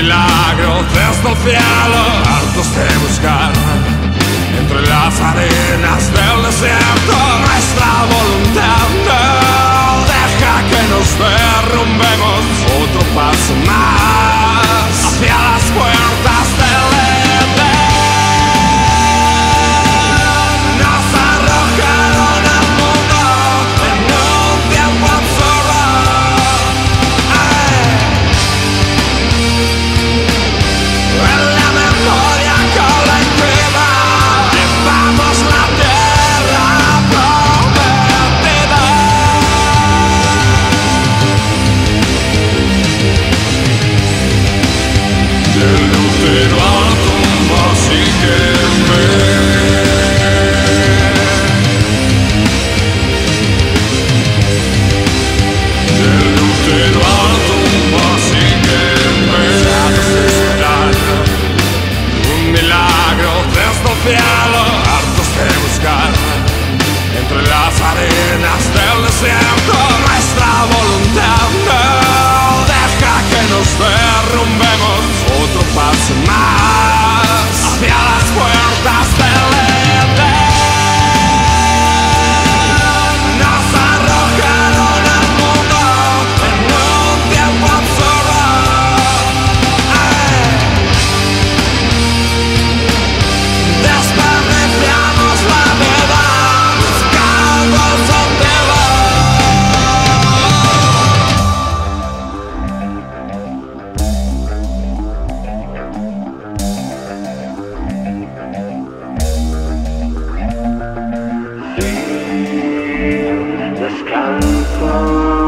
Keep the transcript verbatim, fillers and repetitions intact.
milagro desde el cielo, hartos de buscar entre las arenas del desierto nuestra voluntad. No deja que nos derrumbemos, otro paso más hacia las puertas del Edén. Nos arrojaron al mundo en un tiempo absurdo. ¡Ay! En la memoria colectiva llevamos la tierra prometida. Del útero al tumbo sígueme. Del útero al tumbo sígueme. Un milagro desde el cielo, hartos de buscar entre las arenas del desierto nuestra voluntad. No deja que nos derrumbemos, otro paso más hacia las puertas del Edén. Nos arrojaron al mundo en un tiempo absurdo. ¡Ay! Desperdiciamos la vida buscando el sentido. Descanso.